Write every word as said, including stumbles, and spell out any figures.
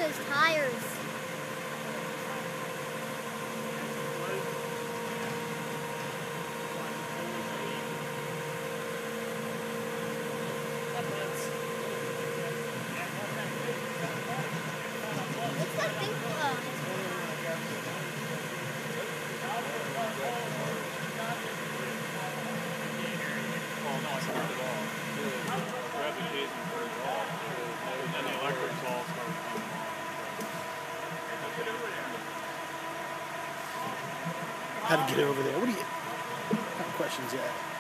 those tires. What's that thing called? Well, no, it's not at all. The gravitation turns off, and then the electrics all start coming on. How to get over there? What do you? What questions yet?